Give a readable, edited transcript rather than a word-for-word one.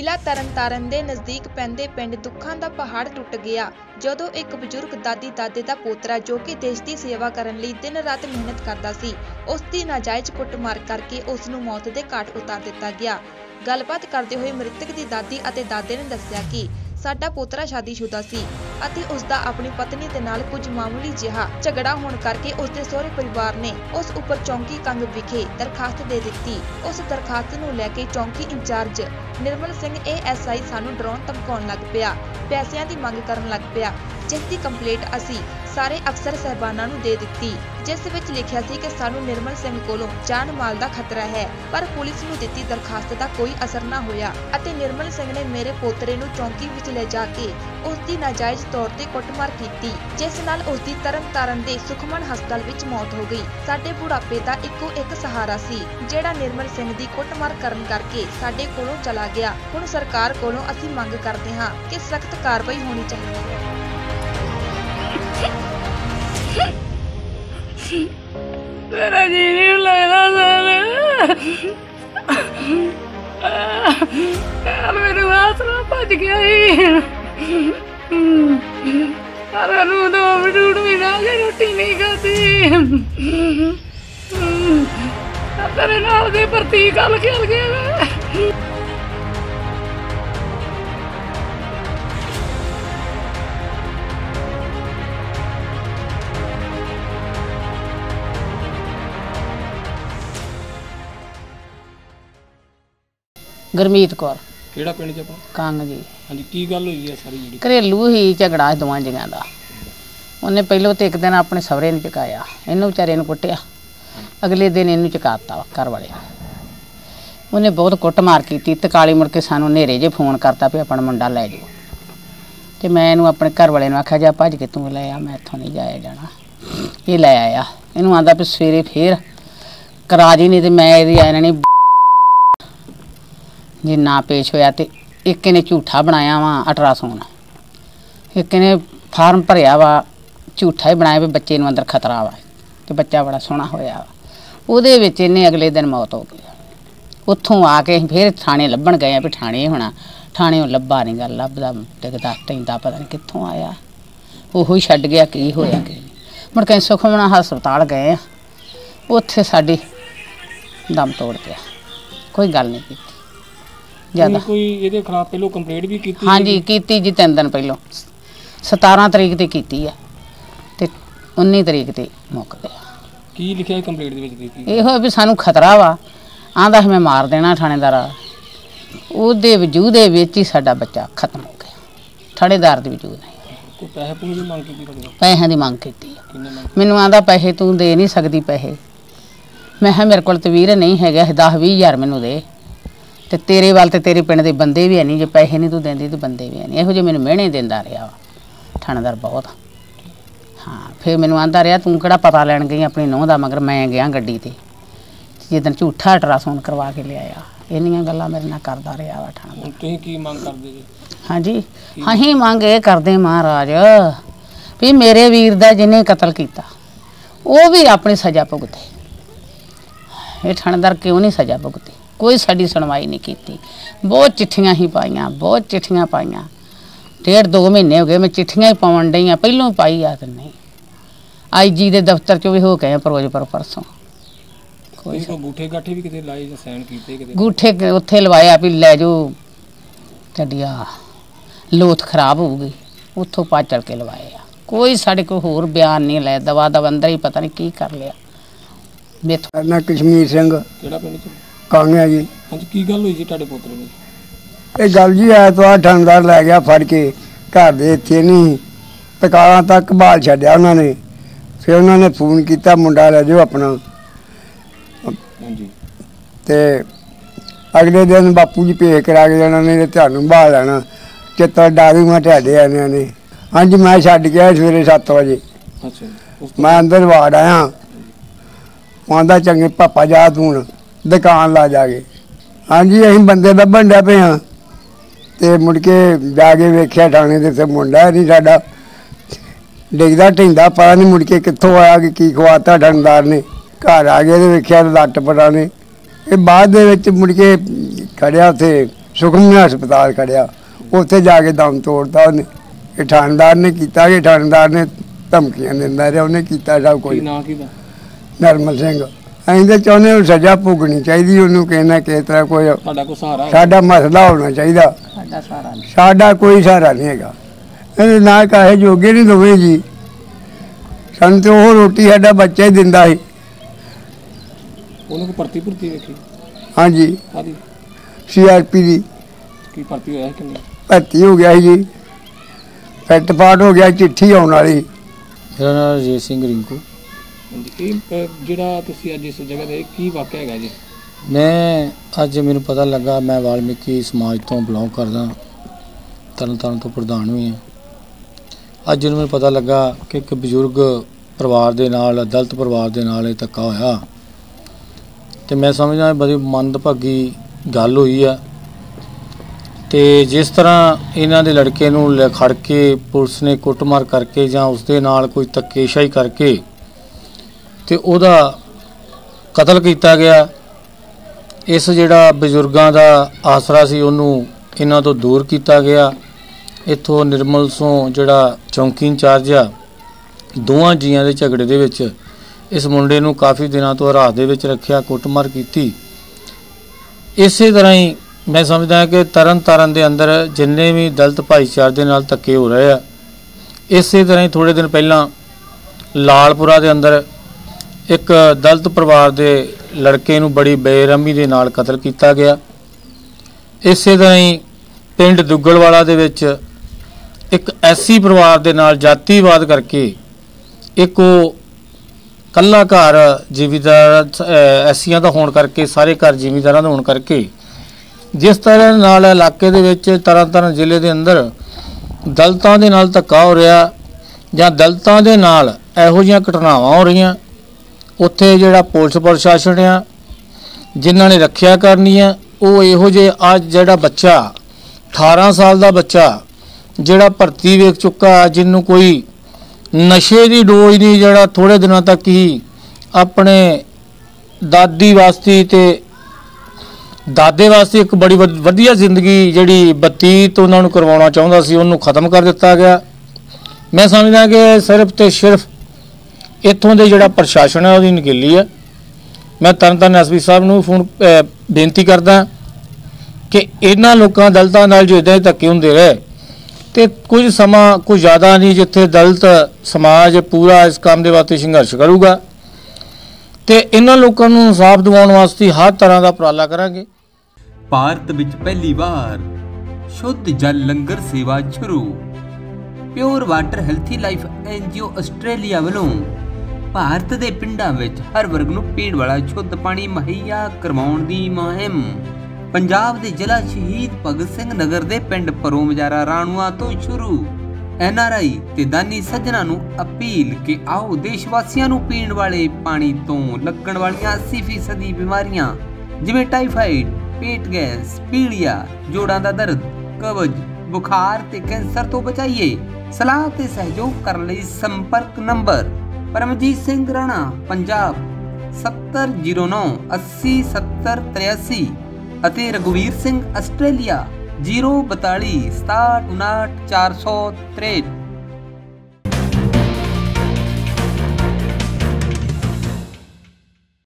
ਜ਼ਿਲ੍ਹਾ ਤਰਨਤਾਰਨ ਦੇ ਨਜ਼ਦੀਕ ਪੈਂਦੇ ਪਿੰਡ ਦੁੱਖਾਂ ਦਾ ਪਹਾੜ ਟੁੱਟ ਗਿਆ ਜਦੋਂ ਇੱਕ ਬਜ਼ੁਰਗ ਦਾਦੀ ਦਾਦੇ ਦਾ ਪੋਤਰਾ ਜੋ ਕਿ ਦੇਸ਼ ਦੀ ਸੇਵਾ ਕਰਨ ਲਈ ਦਿਨ ਰਾਤ ਮਿਹਨਤ ਕਰਦਾ ਸੀ ਉਸ ਦੀ ਨਾਜਾਇਜ਼ ਕੁੱਟਮਾਰ ਕਰਕੇ ਉਸ ਨੂੰ ਮੌਤ ਦੇ ਘਾਟ ਉਤਾਰ ਦਿੱਤਾ ਗਿਆ। ਗੱਲਬਾਤ ਕਰਦੇ ਹੋਏ ਮ੍ਰਿਤਕ ਦੀ ਦਾਦੀ ਅਤੇ ਦਾਦੇ ਨੇ ਦੱਸਿਆ ਕਿ ਸਾਡਾ ਪੋਤਰਾ शादीशुदा सी ਅਤੇ ਉਸ ਦਾ ਆਪਣੀ ਪਤਨੀ ਦੇ ਨਾਲ ਕੁਝ ਮਾਮੂਲੀ ਜਿਹਾ ਝਗੜਾ ਹੋਣ ਕਰਕੇ ਉਸ ਦੇ ਸਹੁਰੇ ਪਰਿਵਾਰ ਨੇ ਉਸ ਉੱਪਰ ਚੌਂਕੀ ਕੰਗ ਵਿਖੇ ਦਰਖਾਸਤ ਦੇ ਦਿੱਤੀ। ਉਸ ਦਰਖਾਸਤ ਨੂੰ ਲੈ ਕੇ ਚੌਂਕੀ ਇੰਚਾਰਜ ਨਿਰਮਲ ਸਿੰਘ ASI ਸਾਨੂੰ ਡਰਾਉਣ ਧਮਕਾਉਣ ਲੱਗ ਪਿਆ, ਪੈਸਿਆਂ ਦੀ ਮੰਗ ਕਰਨ ਲੱਗ ਪਿਆ, ਜਿਸ ਦੀ ਕੰਪਲੇਂਟ ਅਸੀਂ ਸਾਰੇ ਅਫਸਰ ਸਾਹਿਬਾਨਾਂ ਨੂੰ ਦੇ ਦਿੱਤੀ, ਜਿਸ ਵਿੱਚ ਲਿਖਿਆ ਸੀ ਕਿ ਸਾਨੂੰ ਨਿਰਮਲ ਸਿੰਘ ਕੋਲੋਂ ਜਾਨ ਮਾਲ ਦਾ ਖਤਰਾ ਹੈ। ਪਰ ਪੁਲਿਸ ਨੂੰ ਦਿੱਤੀ ਦਰਖਾਸਤ ਦਾ ਕੋਈ ਅਸਰ ਨਾ ਹੋਇਆ ਅਤੇ ਨਿਰਮਲ ਸਿੰਘ ਨੇ ਮੇਰੇ ਪੋਤਰੇ ਨੂੰ ਚੌਂਕੀ ਵਿੱਚ ਲੈ ਜਾ ਕੇ ਉਸ ਦੀ ਨਾਜਾਇਜ਼ ਤੌਰ ਤੇ ਕੁੱਟਮਾਰ ਕੀਤੀ, ਜਿਸ ਨਾਲ ਉਸ ਦੀ ਤਰਨਤਾਰਨ ਦੇ ਸੁਖਮਨ ਹਸਪਤਾਲ ਵਿੱਚ ਮੌਤ ਹੋ ਗਈ। ਸਾਡੇ ਬੁਢਾਪੇ ਦਾ ਇੱਕੋ ਇੱਕ ਸਹਾਰਾ ਸੀ ਜਿਹੜਾ ਨਿਰਮਲ ਸਿੰਘ ਦੀ ਕੁੱਟਮਾਰ ਕਰਨ ਕਰਕੇ ਸਾਡੇ ਕੋਲੋਂ ਚਲਾ ਗਿਆ। ਹੁਣ ਸਰਕਾਰ ਕੋਲੋਂ ਅਸੀਂ ਮੰਗ ਕਰਦੇ ਹਾਂ ਕਿ ਸਖਤ ਕਾਰਵਾਈ ਹੋਣੀ ਚਾਹੀਦੀ ਹੈ। तेरा जी नहीं लगता यार मेरे आसरा भज गया सारा नू 2 मिनट भी ना के रोटी नहीं खाती तेरे नाल दे भर्ती गल खेल गए। गुरमीत कौर ਕਿਹੜਾ ਪਿੰਡ ਚ ਆਪਣਾ? कंग जी। ਹਾਂਜੀ ਕੀ ਗੱਲ ਹੋਈ ਹੈ ਸਾਰੀ ਜਿਹੜੀ? घरेलू ही झगड़ा दोवां जियां दा। उन्हें पहलों तो एक दिन अपने सवरे ने चकाया, इनू बेचारे ने कुटिया, अगले दिन इनू चकाता घर वाले ने। उन्हें बहुत कुटमार की, तकाली मुड़ के सानू नेरे जे फोन करता भी अपना मुंडा लै जाओ, तो मैं इनू अपने घर वाले आख्या जा भज के तू लै आ, मैं इत्थों नहीं जाया जाना। ये लै आया, इनू आंदा भी सवेरे फिर करा जी, नहीं तो मैं यदि आया नहीं जे ना पेश होया। तो एक ने झूठा बनाया वा अल्ट्रासाउंड, एक ने फार्म भरिया वा झूठा ही बनाया भी बच्चे नूं अंदर खतरा वा, तो बच्चा बड़ा सोहना होया वा। उहदे विच इन्हें अगले दिन मौत हो गई। उत्थों आके फिर थाने लभण गए भी थाने होना, थाने लभा नहीं गा, लभदा टिकदा टैंदा पता नहीं कित्थों आया, ओहो ही छड्ड गया की होया कि। मुड़ के सुखमना हस्पताल गए, उत्थे साडी दम तोड़ गया, कोई गल नहीं की ज्यादा। कोई ਇਹਦੇ ਖਿਲਾਫ ਪਹਿਲਾਂ ਕੰਪਲੇਂਟ ਵੀ ਕੀਤੀ? ਹਾਂਜੀ ਕੀਤੀ ਜੀ, 3 ਦਿਨ ਪਹਿਲਾਂ 17 ਤਰੀਕ ਤੇ ਕੀਤੀ ਆ ਤੇ 19 ਤਰੀਕ ਤੇ ਮੁੱਕ ਗਿਆ। ਕੀ ਲਿਖਿਆ ਕੰਪਲੇਂਟ ਦੇ ਵਿੱਚ? ਕੀਤੀ ਇਹੋ ਵੀ ਸਾਨੂੰ ਖਤਰਾ ਵਾ, ਆਂਦਾ ਮੈਂ ਮਾਰ ਦੇਣਾ ਥਾਣੇਦਾਰ। ਉਹਦੇ ਵਜੂਦ ਦੇ ਵਿੱਚ ਹੀ ਸਾਡਾ ਬੱਚਾ ਖਤਮ ਹੋ ਗਿਆ, ਥਾਣੇਦਾਰ ਦੇ ਵਜੂਦ ਨਹੀਂ। ਕੋਈ ਪੈਸੇ ਪੂਸੇ ਦੀ ਮੰਗ ਕੀਤੀ ਤੁਹਾਡੇ? ਪੈਸਿਆਂ ਦੀ ਮੰਗ ਕੀਤੀ ਆ। ਕਿੰਨੇ ਮੰਗ? ਮੈਨੂੰ ਆਂਦਾ ਪੈਸੇ ਤੂੰ ਦੇ ਨਹੀਂ ਸਕਦੀ ਪੈਸੇ। ਮੈਂ ਕਿਹਾ ਮੇਰੇ ਕੋਲ ਤੇ ਵੀਰ ਨਹੀਂ ਹੈਗਾ, 10-20 ਹਜ਼ਾਰ ਮੈਨੂੰ ਦੇ, ਤੇ ਤੇਰੇ ਵੱਲ ਤੇ ਤੇਰੇ ਪਿੰਡ ਦੇ ਬੰਦੇ ਵੀ ਹੈ ਨਹੀਂ, ਜੇ ਪੈਸੇ ਨਹੀਂ ਤੂੰ ਦਿੰਦੀ ਤੇ ਬੰਦੇ ਵੀ ਹੈ ਨਹੀਂ। ਇਹੋ ਜਿਹੇ ਮੈਨੂੰ ਮਿਹਣੇ ਦਿੰਦਾ ਰਿਹਾ ਵਾ ਥਾਣੇਦਾਰ ਬਹੁਤ। ਹਾਂ ਫਿਰ ਮੈਨੂੰ ਆਂਦਾ ਰਿਹਾ ਤੂੰ ਕਿਹੜਾ ਪਤਾ ਲੈਣ ਗਈ ਆਪਣੀ ਨੂੰਹ ਦਾ, ਮਗਰ ਮੈਂ ਗਿਆ ਗੱਡੀ ਤੇ ਜਿੱਦਣ ਝੂਠਾ ਅਲਟਰਾਸਾਊਂਡ ਕਰਵਾ ਕੇ ਲਿਆਇਆ। ਇੰਨੀਆਂ ਗੱਲਾਂ ਮੇਰੇ ਨਾਲ ਕਰਦਾ ਰਿਹਾ ਵਾ ਥਾਣੇਦਾਰ। ਤੁਸੀਂ ਕੀ ਮੰਗ ਕਰਦੇ ਜੀ? ਹਾਂਜੀ ਅਸੀਂ ਮੰਗ ਇਹ ਕਰਦੇ ਮਹਾਰਾਜ ਵੀ ਮੇਰੇ ਵੀਰ ਦਾ ਜਿਹਨੇ ਕਤਲ ਕੀਤਾ ਉਹ ਵੀ ਆਪਣੀ ਸਜ਼ਾ ਭੁਗਤੇ। ਇਹ ਥਾਣੇਦਾਰ ਕਿਉਂ ਨਹੀਂ ਸਜ਼ਾ ਭੁਗਤੀ? कोई साड़ी सुनवाई नहीं की, बहुत चिट्ठियां ही पाइया, बहुत चिट्ठियां पाइया, 1.5-2 महीने हो गए मैं चिट्ठियां ही पावन डई, पहलों पाई आ तो नहीं। IG के दफ्तर चो भी हो गए फिरोजपुर परसों। कोई गूठे गाठे भी किते लाए या साइन कीते? किते गूठे उत्थे लवाया भी लै जाओ, चढ़िया लोथ खराब हो गई, उत्थों पा चल के लवाए। कोई साढ़े को होर बयान नहीं लाया, दवा दवा अंदर ही पता नहीं की कर लिया। मैं कश्मीर सिंह ਕਿਹੜਾ ਪਿੰਡ ਚ? कांगया जी। ਹਾਂਜੀ ਕੀ ਗੱਲ ਹੋਈ ਜੀ ਤੁਹਾਡੇ ਪੋਤਰੇ ਨੂੰ? ये गल जी ऐतवार थानेदार लै गया फड़ के, घर दे इत्थे नहीं तकाला तक बहाल छड्डिया उन्होंने। फिर उन्होंने फोन किया मुंडा लै जाओ अपना, ਹਾਂਜੀ ते अगले दिन बापू जी पेश करा के जाना, नहीं तो तुहानूं बहाल लैना, चित्तर डारूंगा तुहाडे आनियां ने। हाँ जी मैं छड्ड गया सवेरे 7 बजे। ਅੱਛਾ मैं अंदर वाड़ आया, आंदा चंगे पापा जा तू दुकान ला जाके। हाँ जी अं बंदे लभन डे पे हाँ, तो मुड़ के जाके वेख्या थाने से मुंडा नहीं साडा डिगदा ढिंदा, पता नहीं मुड़ के कित्थों आया कि की खवाता थानेदार ने। घर आ गए तो वेख्या लट पटा ने। ये बाद मुड़ के खड़िया उत्थे ਸੁਖਮਨੀ ਹਸਪਤਾਲ ਖੜਿਆ, ਉੱਥੇ ਜਾ ਕੇ ਦਮ ਤੋੜਤਾ ਉਹਨੇ। ਇਹ ਥਾਣੇਦਾਰ ਨੇ ਕੀਤਾ ਕਿ ਥਾਣੇਦਾਰ ਨੇ ਧਮਕੀਆਂ ਦਿੰਦਾ ਰਿਹਾ, ਉਹਨੇ ਕੀਤਾ ਸਭ ਕੁਝ। ਕੀ ਨਾਂ ਕਿਹਦਾ? ਨਰਮਲ ਸਿੰਘ। ਅਸੀਂ ਤਾਂ ਚਾਹੁੰਦੇ ਹਾਂ ਸਜ਼ਾ ਭੁਗਤਣੀ ਚਾਹੀਦੀ ਉਹਨੂੰ, ਕਹਿਣਾ ਕਿਸ ਤਰ੍ਹਾਂ ਕੋਈ ਸਾਡਾ ਕੋਈ ਸਹਾਰਾ ਹੈ? ਸਾਡਾ ਮਸਲਾ ਹੋਣਾ ਚਾਹੀਦਾ। ਸਾਡਾ ਕੋਈ ਸਹਾਰਾ ਨਹੀਂ ਹੈਗਾ, ਇਹਦੇ ਨਾਲ ਕਾਹੇ ਜੋਗੇ ਨਹੀਂ ਦੋਵੇਂ ਜੀ। ਸਾਨੂੰ ਤੇ ਉਹ ਰੋਟੀ ਸਾਡਾ ਬੱਚਾ ਹੀ ਦਿੰਦਾ ਸੀ। ਉਹਨੂੰ ਕੋਈ ਭਰਤੀ ਵੇਖੀ? ਹਾਂਜੀ, ਕਾਹਦੀ? CRP ਦੀ ਕੀ ਭਰਤੀ ਹੋਇਆ ਕਿ ਨਹੀਂ? ਭਰਤੀ ਹੋ ਗਿਆ ਸੀ ਜੀ, ਫਿੱਟ ਫਾਟ ਹੋ ਗਿਆ, ਚਿੱਠੀ ਆਉਣ ਵਾਲੀ। ਮੇਰਾ ਨਾਮ ਰਜੀਤ ਸਿੰਘ ਰਿੰਕੂ। ਇਹ ਜਿਹੜਾ ਤੁਸੀਂ ਅੱਜ ਇਸ ਜਗ੍ਹਾ 'ਤੇ ਕੀ ਵਾਕਿਆ ਹੈਗਾ ਜੀ? ਮੈਂ ਅੱਜ ਮੈਨੂੰ ਪਤਾ ਲੱਗਾ, ਮੈਂ ਵਾਲਮੀਕੀ ਸਮਾਜ ਤੋਂ ਬਿਲੋਂਗ ਕਰਦਾ, ਤਰਨਤਾਰਨ ਤੋਂ ਪ੍ਰਧਾਨ ਵੀ ਹਾਂ। ਅੱਜ ਜਦੋਂ ਮੈਨੂੰ ਪਤਾ ਲੱਗਾ ਕਿ ਇੱਕ ਬਜ਼ੁਰਗ ਪਰਿਵਾਰ ਦੇ ਨਾਲ, ਦਲਿਤ ਪਰਿਵਾਰ ਦੇ ਨਾਲ ਇਹ ਧੱਕਾ ਹੋਇਆ, ਤੇ ਮੈਂ ਸਮਝਦਾ ਬੜੀ ਮੰਦਭਾਗੀ ਗੱਲ ਹੋਈ ਆ। ਤੇ ਜਿਸ ਤਰ੍ਹਾਂ ਇਹਨਾਂ ਦੇ ਲੜਕੇ ਨੂੰ ਖੜ ਕੇ ਪੁਲਿਸ ਨੇ ਕੁੱਟਮਾਰ ਕਰਕੇ ਜਾਂ ਉਸਦੇ ਨਾਲ ਕੋਈ ਧੱਕੇਸ਼ਾਹੀ ਕਰਕੇ ਤੇ ਉਹਦਾ ਕਤਲ ਕੀਤਾ ਗਿਆ। ਇਸ ਜਿਹੜਾ ਬਜ਼ੁਰਗਾਂ ਦਾ ਆਸਰਾ ਸੀ ਉਹਨੂੰ ਇਹਨਾਂ ਤੋਂ ਦੂਰ ਕੀਤਾ ਗਿਆ। ਇੱਥੋਂ ਨਿਰਮਲ ਤੋਂ ਜਿਹੜਾ ਚੌਂਕੀ ਇੰਚਾਰਜ ਆ, ਦੋਵਾਂ ਜੀਆਂ ਦੇ ਝਗੜੇ ਦੇ ਵਿੱਚ ਇਸ ਮੁੰਡੇ ਨੂੰ ਕਾਫੀ ਦਿਨਾਂ ਤੋਂ ਹਿਰਾਸਤ ਦੇ ਵਿੱਚ ਰੱਖਿਆ, ਕੁੱਟਮਾਰ ਕੀਤੀ। ਇਸੇ ਤਰ੍ਹਾਂ ਹੀ ਮੈਂ ਸਮਝਦਾ ਕਿ ਤਰਨਤਾਰਨ ਦੇ ਅੰਦਰ ਜਿੰਨੇ ਵੀ ਦਲਿਤ ਭਾਈਚਾਰੇ ਦੇ ਨਾਲ ਧੱਕੇ ਹੋ ਰਹੇ ਆ, ਇਸੇ ਤਰ੍ਹਾਂ ਹੀ ਥੋੜ੍ਹੇ ਦਿਨ ਪਹਿਲਾਂ ਲਾਲਪੁਰਾ ਦੇ ਅੰਦਰ ਇੱਕ ਦਲਿਤ ਪਰਿਵਾਰ ਦੇ ਲੜਕੇ ਨੂੰ ਬੜੀ ਬੇਰਹਿਮੀ ਦੇ ਨਾਲ ਕਤਲ ਕੀਤਾ ਗਿਆ। ਇਸੇ ਤਰ੍ਹਾਂ ਹੀ ਪਿੰਡ ਦੁੱਗਲਵਾਲਾ ਦੇ ਵਿੱਚ ਇੱਕ SC ਪਰਿਵਾਰ ਦੇ ਨਾਲ ਜਾਤੀਵਾਦ ਕਰਕੇ ਇੱਕ ਉਹ ਕੱਲਾ ਘਰ ਜ਼ਿਮੀਂਦਾਰ ਐਸੀਆਂ ਦਾ ਹੋਣ ਕਰਕੇ, ਸਾਰੇ ਘਰ ਜ਼ਿਮੀਂਦਾਰਾਂ ਦਾ ਹੋਣ ਕਰਕੇ, ਜਿਸ ਤਰ੍ਹਾਂ ਨਾਲ ਇਲਾਕੇ ਦੇ ਵਿੱਚ ਤਰਨਤਾਰਨ ਜ਼ਿਲ੍ਹੇ ਦੇ ਅੰਦਰ ਦਲਿਤਾਂ ਦੇ ਨਾਲ ਧੱਕਾ ਹੋ ਰਿਹਾ ਜਾਂ ਦਲਿਤਾਂ ਦੇ ਨਾਲ ਇਹੋ ਜਿਹੀਆਂ ਘਟਨਾਵਾਂ ਹੋ ਰਹੀਆਂ, ਉੱਥੇ ਜਿਹੜਾ ਪੁਲਿਸ ਪ੍ਰਸ਼ਾਸਨ ਆ ਜਿਨ੍ਹਾਂ ਨੇ ਰੱਖਿਆ ਕਰਨੀ ਆ, ਉਹ ਇਹੋ ਜਿਹੇ ਅੱਜ ਜਿਹੜਾ ਬੱਚਾ 18 ਸਾਲ ਦਾ ਬੱਚਾ ਜਿਹੜਾ ਭਰਤੀ ਵੇਖ ਚੁੱਕਾ, ਜਿਹਨੂੰ ਕੋਈ ਨਸ਼ੇ ਦੀ ਡੋਜ਼ ਨਹੀਂ, ਜਿਹੜਾ ਥੋੜ੍ਹੇ ਦਿਨਾਂ ਤੱਕ ਹੀ ਆਪਣੇ ਦਾਦੀ ਵਾਸਤੇ ਤੇ ਦਾਦੇ ਵਾਸਤੇ ਇੱਕ ਬੜੀ ਵਧੀਆ ਜ਼ਿੰਦਗੀ ਜਿਹੜੀ ਬਤੀਤ ਉਹਨਾਂ ਨੂੰ ਕਰਵਾਉਣਾ ਚਾਹੁੰਦਾ ਸੀ, ਉਹਨੂੰ ਖਤਮ ਕਰ ਦਿੱਤਾ ਗਿਆ। ਮੈਂ ਸਮਝਦਾ ਕਿ ਸਿਰਫ ਤੇ ਸਿਰਫ ਇੱਥੋਂ ਦੇ ਜਿਹੜਾ ਪ੍ਰਸ਼ਾਸਨ ਹੈ ਉਹਦੀ ਨਕੇਲੀ ਹੈ। ਮੈਂ ਤਰਨਤਾਰਨ SP ਸਾਹਿਬ ਨੂੰ ਬੇਨਤੀ ਕਰਦਾ ਕਿ ਇਹਨਾਂ ਲੋਕਾਂ ਦਲਿਤਾਂ ਨਾਲ ਜੋ ਇੱਦਾਂ ਦੇ ਧੱਕੇ ਹੁੰਦੇ ਰਹੇ ਤੇ ਕੁਝ ਸਮਾਂ ਕੁਝ ਜ਼ਿਆਦਾ ਨਹੀਂ ਜਿੱਥੇ ਦਲਿਤ ਸਮਾਜ ਪੂਰਾ ਇਸ ਕੰਮ ਦੇ ਵਾਸਤੇ ਸੰਘਰਸ਼ ਕਰੂਗਾ ਤੇ ਇਹਨਾਂ ਲੋਕਾਂ ਨੂੰ ਇਨਸਾਫ ਦਿਵਾਉਣ ਵਾਸਤੇ ਹਰ ਤਰ੍ਹਾਂ ਦਾ ਉਪਰਾਲਾ ਕਰਾਂਗੇ। ਭਾਰਤ ਵਿੱਚ ਪਹਿਲੀ ਵਾਰ ਸ਼ੁੱਧ ਜਲ ਲੰਗਰ ਸੇਵਾ ਸ਼ੁਰੂ। Pure water healthy life NGO Australia ਵੱਲੋਂ ਭਾਰਤ ਦੇ ਪਿੰਡਾਂ ਵਿੱਚ ਹਰ ਵਰਗ ਨੂੰ ਪੀਣ ਵਾਲਾ ਸ਼ੁੱਧ ਪਾਣੀ ਮੁਹੱਈਆ ਕਰਵਾਉਣ ਦੀ ਮੁਹਿੰਮ ਪੰਜਾਬ ਦੇ ਜ਼ਿਲ੍ਹਾ ਸ਼ਹੀਦ ਭਗਤ ਸਿੰਘ ਨਗਰ ਦੇ ਪਿੰਡ ਪਰੋਮਜਾਰਾ ਰਾਣੂਆ ਤੋਂ ਸ਼ੁਰੂ। NRI ਤੇ ਦਾਨੀ ਸੱਜਣਾ ਨੂੰ ਅਪੀਲ ਕਿ ਆਓ ਦੇਸ਼ ਵਾਸੀਆਂ ਨੂੰ ਪੀਣ ਵਾਲੇ ਪਾਣੀ ਤੋਂ ਲੱਗਣ ਵਾਲੀਆਂ 80% ਬਿਮਾਰੀਆਂ ਜਿਵੇਂ ਟਾਈਫਾਈਡ, ਪੇਟ ਗੈਸ, ਪੀਲੀਆ, ਜੋੜਾਂ ਦਾ ਦਰਦ, ਕਬਜ਼, ਬੁਖਾਰ ਤੇ ਕੈਂਸਰ ਤੋਂ ਬਚਾਈਏ। ਸਲਾਹ ਤੇ ਸਹਿਯੋਗ ਕਰਨ ਲਈ ਸੰਪਰਕ ਨੰਬਰ ਪਰਮਜੀਤ ਸਿੰਘ ਰਾਣਾ ਪੰਜਾਬ 7009 80 70 83 ਅਤੇ ਰਘੁਵੀਰ ਸਿੰਘ ਆਸਟ੍ਰੇਲੀਆ 042 67 59 463।